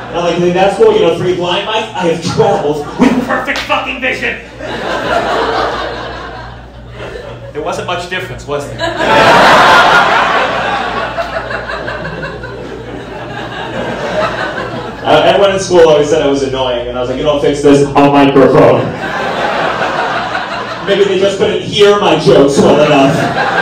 And I'm like, in that school, you know, 3 blind mice, I have 12 with perfect fucking vision. There wasn't much difference, was there? Everyone in school always said I was annoying, and I was like, you don't fix this, I'll microphone. Maybe they just couldn't hear my jokes well enough.